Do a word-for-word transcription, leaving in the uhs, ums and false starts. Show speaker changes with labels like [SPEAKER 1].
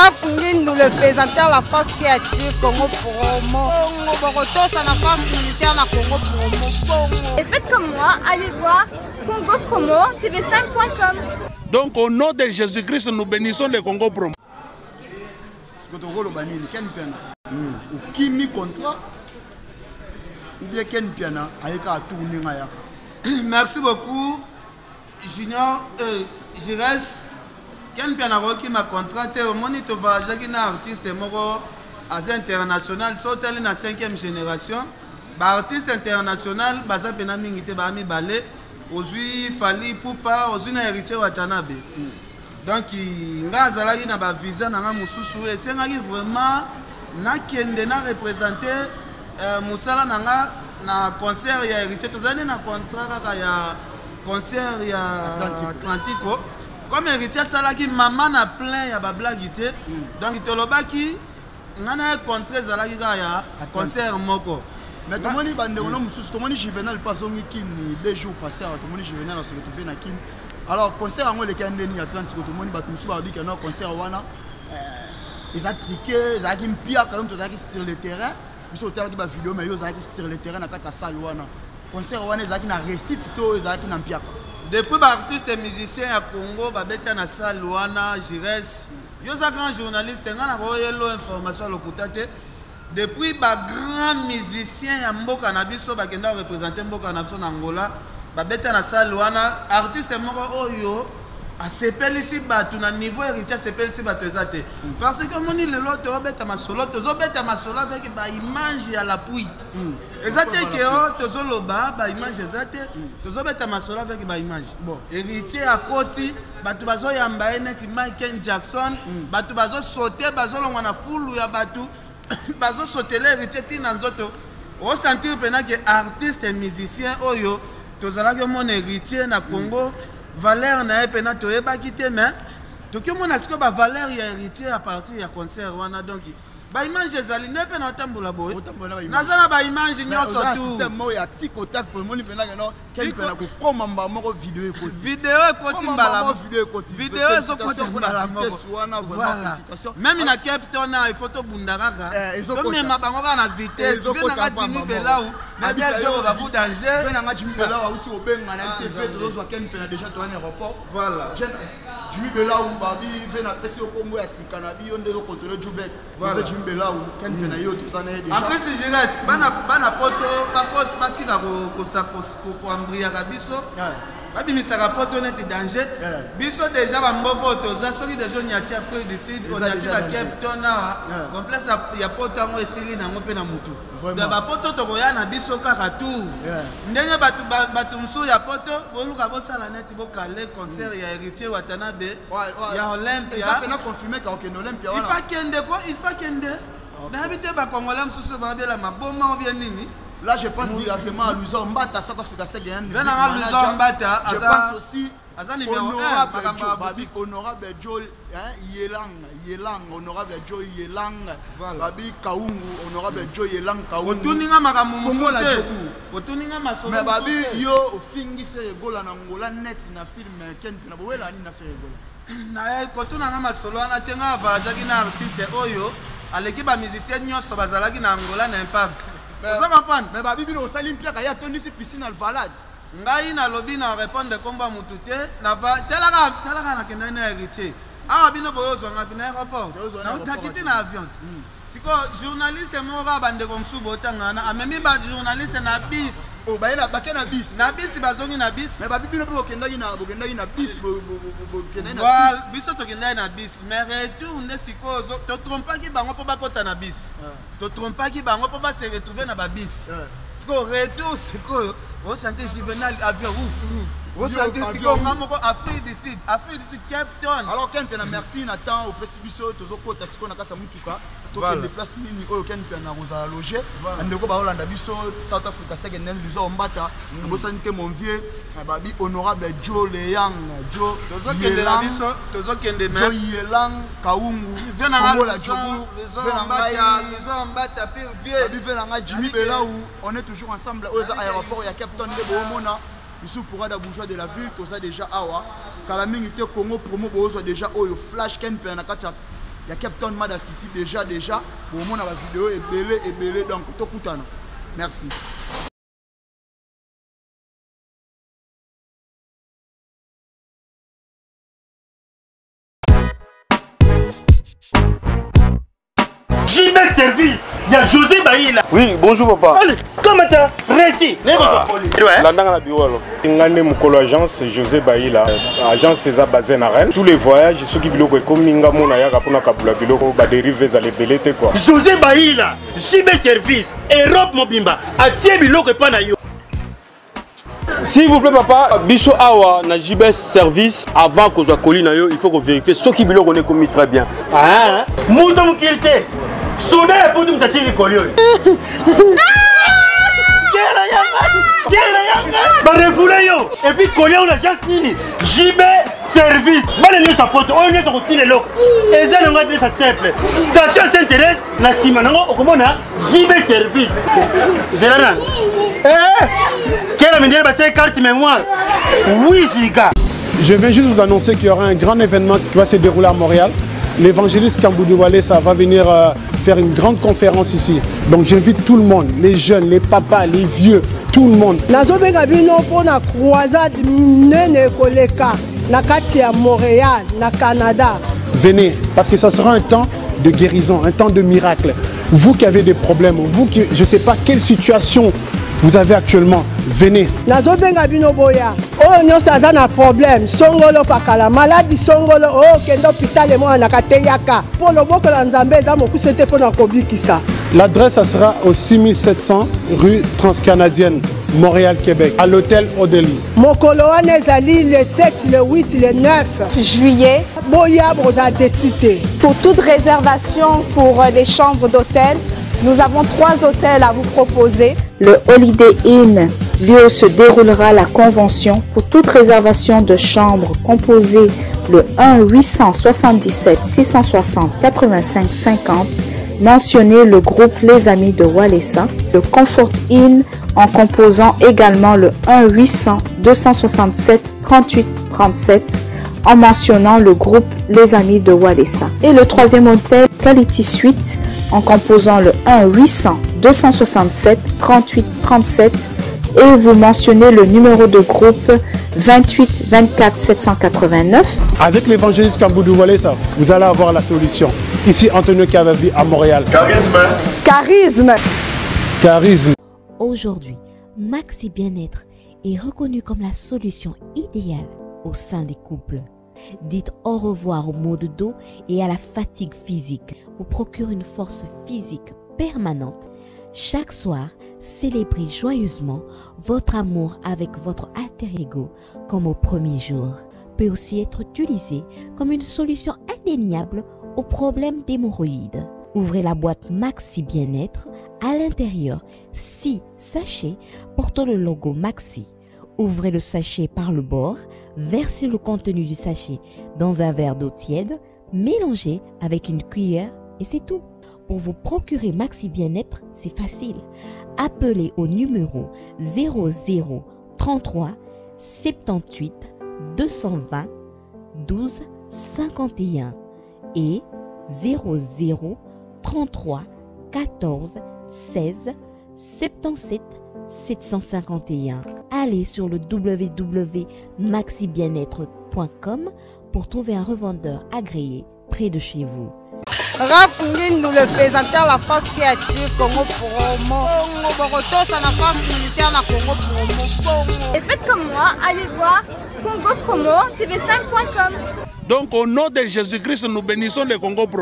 [SPEAKER 1] Raph Ngindou, le présentateur la force qui a tué Congo Promo. Congo Boroto, ça la force militaire na Congo Promo.
[SPEAKER 2] Et faites comme moi, allez voir Congo Promo, T V cinq point com.
[SPEAKER 3] Donc au nom de Jésus-Christ, nous bénissons le Congo Promo.
[SPEAKER 4] Kimi contrat ou bien Ken Piana avec à tourner.
[SPEAKER 5] Merci beaucoup, Junior. Euh, je reste. Ken Piana qui m'a contraté au monde de voyager qui est un artiste international, sauté dans la cinquième génération. Bah artiste international, baza pena mingite ba mi balé, aujourd'hui Fali Poupa, aujourd'hui na héritier Watanabe. Donc nga zalaki na ba visa na nga mususu et c'est nga vraiment na kende na représenter musala na nga na concert ya héritier tozali na contrat kaka ya concert ya Atlantico. Comme héritier salaki maman na plein ya ba blague té. Donc tolobaki nga na contrat zalaki ka ya concert moko.
[SPEAKER 4] Mais tout le monde est en train tout le monde Juvenal passe deux jours passés, tout le monde Juvenal a se retrouvé dans Kin. Alors concert à moi le Kandeni Atlantique, tout le monde bat monsieur a dit que non concert wana ils a triqué, ils a kim pire quand même tout ça sur le terrain. Monsieur au terrain qui va vidéo mais ils a sur le terrain na kata salle wana. Concert wana ils a qui na récite to ils a qui na pire.
[SPEAKER 5] Depuis ba artiste et musicien à Congo ba beta na salle wana, je reste. Yo za grand journaliste ngana ko yelo information lokutate. Depuis ba grand musicien ya mboka na biso ba kenda représenter mboka na biso na Angola ba beta na salle wana artiste moko oyo a sepeli si batu na niveau héritier sepeli si batu ezate parce que moni lelo to beta masolo to zo beta masolo avec ba image ya la pluie ezate ke o to zo loba ba image ezate to zo beta masolo avec ba image bon héritier a koti batu bazo yamba net Michael Jackson batu bazo sauter bazo longwa na fulu ya batu bazo sauter héritier tina nzoto o sentir pena que artiste et musicien oyo tozala que mon héritier na Congo valeur na pena to eba kité mais to que mon asko ba valeur ya héritier à partir ya concert wana donc ba image ezali ne pena tambola boy nazana ba image nyonso tout
[SPEAKER 4] système mo ya TikTok pour moni pena que non quel pena ko koma mba moko vidéo ekoti
[SPEAKER 5] vidéo ekoti mbala
[SPEAKER 4] vidéo ekoti
[SPEAKER 5] vidéo ezokoti mbala moko voilà même na Cape Town na photo bundaraka comme ma bango na vitesse bien na Jimmy Belau na bien jo ba ku danger
[SPEAKER 4] bien na Jimmy Belau uti obenga na C F de zo ken pena déjà to en aéroport
[SPEAKER 5] voilà
[SPEAKER 4] Jimmy Belau babi vient na pesi okombo ya sikana bi onde ko contrôler Jubek voilà Belau ken pena yo to sana déjà
[SPEAKER 5] en plus je reste bana bana poto ba poste pas ki ka ko ko sa ko ko ambria ka biso babi misaka poto net danger biso déjà ba mboko to za soki de joni atia Afrique du Sud on a dit la Cape Town na complexe ya poto ngo esili na ngope na mutu da ba poto to ko ya na biso kaka tout ndenge batu batu msu ya poto boluka bo sala net bo kale concert ya héritier Watanabe ya Olympia
[SPEAKER 4] ça peut confirmer qu'au Olympia
[SPEAKER 5] il faut kende ko il faut kende na habite ba congolais msusu ba bela maboma ou bien nini.
[SPEAKER 4] Là, je pense directement à Luzo Mbata, South Africa, c'est gagné.
[SPEAKER 5] Je pense
[SPEAKER 4] aussi à honorable Babi, honorable Joel Yelang, Yelang, honorable Joel Yelang, Babi Kaungu, honorable Joel Yelang Kaungu.
[SPEAKER 5] Tuninga makamumu
[SPEAKER 4] mais Babi, yo, fingi fait goal en Angola, net, na film, Ken Pinabouela, ni na fait goal.
[SPEAKER 5] Na kotuna ngama solo na tenga vajaki na artiste oyo, aleki ba musicien nyonso bazalaki na Angola na impact.
[SPEAKER 4] Vous comprenez? Mais Babi bino Olimpia kaya toni si piscine al Valade.
[SPEAKER 5] Ngai na lobi na répondre komba mutute na va telaka telaka na kena na héritier. Ah bino bozo ngapi na aéroport. Na utakiti na avion. Siko journaliste mora bande comme sou botangana amemi ba journaliste na bis.
[SPEAKER 4] Oh ba na bakena na bis.
[SPEAKER 5] Na bis bazongi na bis.
[SPEAKER 4] Mais Babi bino po kenda ina bokenda ina bis bo kenda na.
[SPEAKER 5] Voilà, biso to kenda na bis. Mais retour ne siko to trompa ki bango po bakota na bis. To trompa ki bango po ba se retrouver na ba bis. Siko retour siko o santé Juvenal avion ouf. O santé siko ngamoko Afrique du Sud, Afrique du Sud Cape Town.
[SPEAKER 4] Alors Ken pena merci Nathan au precipice tozo kota siko na kata mutuka. To ken déplace nini oyo Ken pena roza loger. Ndeko ba Hollande biso South Africa c'est gagné Luzo Mbata. Bo santé mon vieux Babi honorable Joe Leyang, Joe
[SPEAKER 5] Yelang, tozo kende même.
[SPEAKER 4] Joe Yelang Kaungu.
[SPEAKER 5] Viens na la Jobu, Luzo Mbata, Luzo Mbata pire vieux.
[SPEAKER 4] Babi Velanga Jimmy Belau, on est toujours ensemble aux aéroports ya Cape Town de Bomona. Ici pour la bourgeois de la ville, tout ça déjà awa. Kalaming était Congo promo bozo déjà oyo flash Ken pena kacha il y a Cape Town Mada City déjà déjà au moment la vidéo est belé et belé donc to kutana. Merci.
[SPEAKER 6] J B Service, il y a José Baïla.
[SPEAKER 7] Oui, bonjour papa.
[SPEAKER 6] Allez, comment t'as réussi?
[SPEAKER 7] La dans la bureau.
[SPEAKER 8] Ngane Mukolo agence José Baïla, agence César basée à Rennes. Tous les voyages, ceux qui biloko comme Ningamon na yaka pona kabula biloko ba dérive za les belete quoi.
[SPEAKER 6] José Baïla, J B Service, Europe Mobimba, atie biloko pa na yo.
[SPEAKER 7] S'il vous plaît papa, biso awa na J B Service avant que soit colis na yo, il faut qu'on vérifie ce qui biloko on est commis très bien.
[SPEAKER 6] Ah, muto mukirite. Soda pour tout t'attirer collier. Bah refoulez yo. Et puis collier on a déjà signé. J B Service. Bah les sa pote, on est sur le lot. Et ça on va dire ça simple. Station Saint-Thérèse, na Simanango, au comment na J B Service. Zélan. Eh. Quelle amène bah c'est carte mémoire. Oui Ziga.
[SPEAKER 8] Je viens juste vous annoncer qu'il y aura un grand événement qui va se dérouler à Montréal. L'évangéliste Kamboudu Walesa va venir euh, faire une grande conférence ici. Donc j'invite tout le monde, les jeunes, les papas, les vieux, tout le monde.
[SPEAKER 9] Nazobenga bino pour la croisade nene koleka na kati à Montréal, na Canada.
[SPEAKER 8] Venez, parce que ça sera un temps de guérison, un temps de miracle. Vous qui avez des problèmes, vous qui, je ne sais pas quelle situation vous avez actuellement, venez.
[SPEAKER 9] Nazobenga bino boya. Oh non, ça a un problème. Songolo pakala maladie songolo. Oh kendo hôpital et moi nakate yaka. Pour le boko la nzambe za moku c'était pour na kobikisa.
[SPEAKER 8] L'adresse ça sera au six mille sept cents rue Transcanadienne, Montréal, Québec, à l'hôtel Odeli.
[SPEAKER 9] Mokolo anezali le sept, le huit, le neuf
[SPEAKER 1] juillet.
[SPEAKER 9] Boya broza décité.
[SPEAKER 1] Pour toute réservation pour les chambres d'hôtel, nous avons trois hôtels à vous proposer.
[SPEAKER 10] Le Holiday Inn, lieu où se déroulera la convention. Pour toute réservation de chambre, composez le un huit cent soixante-dix-sept six cent soixante quatre-vingt-cinq cinquante. Mentionnez le groupe Les Amis de Walesa. Le Comfort Inn en composant également le un huit cents deux cent soixante-sept trente-huit trente-sept en mentionnant le groupe Les Amis de Walesa. Et le troisième hôtel, Quality Suite, en composant le un huit cents deux cent soixante-sept trente-huit trente-sept et vous mentionnez le numéro de groupe vingt-huit vingt-quatre sept cent quatre-vingt-neuf.
[SPEAKER 8] Avec l'évangéliste Kamboudu Walesa, vous allez avoir la solution. Ici, Antonio Cavavi à Montréal.
[SPEAKER 6] Charisme.
[SPEAKER 1] Charisme.
[SPEAKER 8] Charisme.
[SPEAKER 11] Aujourd'hui, Maxi Bien-être est reconnu comme la solution idéale au sein des couples. Dites au revoir au maux de dos et à la fatigue physique. Vous procure une force physique permanente. Chaque soir, célébrez joyeusement votre amour avec votre alter ego comme au premier jour. Peut aussi être utilisé comme une solution indéniable aux problèmes d'hémorroïdes. Ouvrez la boîte Maxi Bien-être. À l'intérieur, six sachets portant le logo Maxi. Ouvrez le sachet par le bord, versez le contenu du sachet dans un verre d'eau tiède, mélangez avec une cuillère et c'est tout. Pour vous procurer Maxi Bien-être, c'est facile. Appelez au numéro zéro zéro trente-trois soixante-dix-huit deux cent vingt douze cinquante et un et zéro zéro trente-trois quatorze seize soixante-dix-sept sept cent cinquante et un. Allez sur le w w w point maxi bien être point com pour trouver un revendeur agréé près de chez vous.
[SPEAKER 1] Raph Ngindu, le présentateur la force créative Congo Promo.
[SPEAKER 2] Et faites comme moi, allez voir Congo Promo T V cinq point com.
[SPEAKER 3] Donc au nom de Jésus-Christ, nous bénissons le Congo Promo.